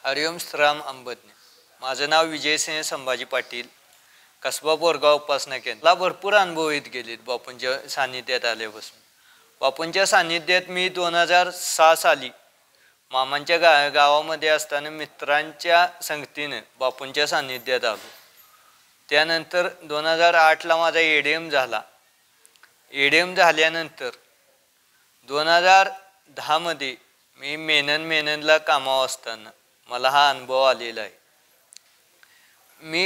हरिओम श्रीराम अंबदने। माझं नाव विजयसिंह संभाजी पाटील, कसबा बोरगाव उपासना केंद्रला भरपूर अनुभव येत गेलेत बापूंच्या सानिध्यात आल्यापासून। बापूंच्या सानिध्यात मी 2006 साली मामांच्या गावामध्ये असताना मित्रांच्या संगतीने बापूंच्या सानिध्यात आलो। त्यानंतर 2008ला माझा एडीएम झाला। एडीएम झाल्यानंतर 2010 मध्ये मी मेननला कामावर असताना मला हा अनुभव आलेला आहे। मी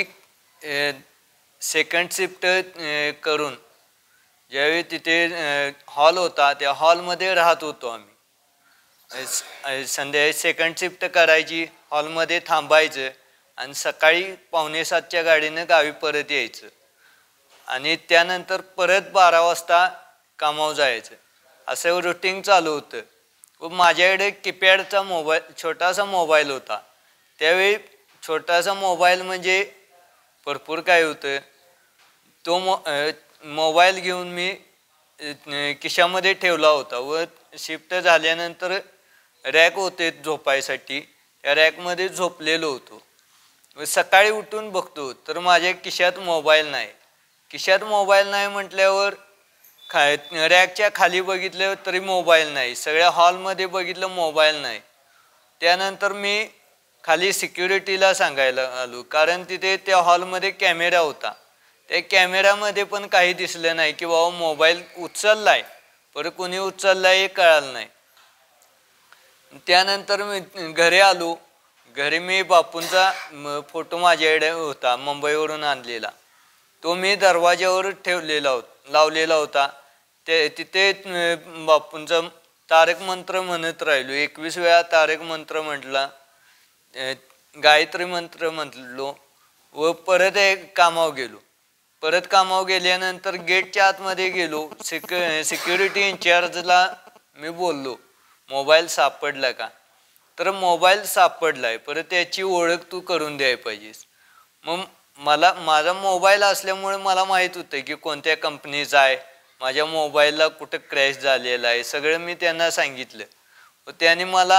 सेकंड शिफ्ट करून ज्यावेळी तिथे हॉल होता त्या हॉलमध्ये राहत होतो आम्ही। संध्याकाळी सेकंड शिफ्ट करायची, हॉलमध्ये थांबायचं आणि सकाळी 6:45च्या गाडीने गावी परत यायचं आणि त्यानंतर परत 12 वाजता कामावर जायचं, असं रुटीन चालू होतं। व माझ्याकडे कीपॅडचा मोबाईल, छोटासा मोबाईल होता। त्यावेळी छोटासा मोबाईल म्हणजे भरपूर काय होतं। तो मोबाईल घेऊन मी खिशामध्ये ठेवला होता व शिफ्ट झाल्यानंतर रॅक होते झोपायसाठी, त्या रॅकमध्ये झोपलेलो होतो व सकाळी उठून बघतो तर माझ्या खिशात मोबाईल नाही। खिशात मोबाईल नाही म्हटल्यावर रॅकच्या खाली बघितलं तरी मोबाईल नाही, सगळ्या हॉलमध्ये बघितलं मोबाईल नाही। त्यानंतर मी खाली सिक्युरिटीला सांगायला आलो, कारण तिथे त्या हॉलमध्ये कॅमेरा होता। त्या कॅमेऱ्यामध्ये पण काही दिसलं नाही की बाबा मोबाईल उचललाय, पण कोणी उचललाय हे कळालं नाही। त्यानंतर मी घरी आलो। घरी मी बापूंचा फोटो माझ्याकडे होता, मुंबईवरून आणलेला, तो मी दरवाज्यावर लावलेला होता। तिथे बापूंचा तारक मंत्र म्हणत राहिलो, 21 वेळा तारक मंत्र म्हटला, गायत्री मंत्र म्हटलो व परत कामावर गेलो। परत कामावर गेल्यानंतर गेटच्या आतमध्ये गेलो, सिक्युरिटी इन्चार्जला मी बोललो मोबाईल सापडला का, तर मोबाईल सापडलाय, परत त्याची ओळख तू करून द्यायला पाहिजेस। मग माझा मोबाईल असल्यामुळे मला माहीत होतं की कोणत्या कंपनीचा आहे, माझ्या मोबाईलला कुठं क्रॅश झालेला आहे, सगळं मी त्यांना सांगितलं व त्याने मला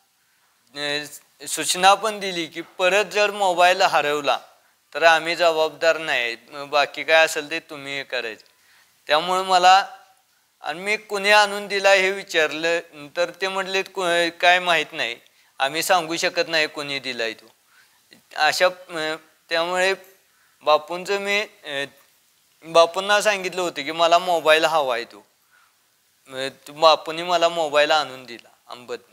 सूचना पण दिली की परत जर मोबाईल हरवला तर आम्ही जबाबदार नाही, बाकी काय असेल ते तुम्ही हे करायचं। त्यामुळे मला, आणि मी कुणी आणून दिला हे विचारलं तर ते म्हटले काय माहीत नाही, आम्ही सांगू शकत नाही कोणी दिलाय तो। अशा त्यामुळे बापूंना सांगितलं होतं की मला मोबाईल हवा आहे, तो बापूंनी मला मोबाईल आणून दिला अंबद।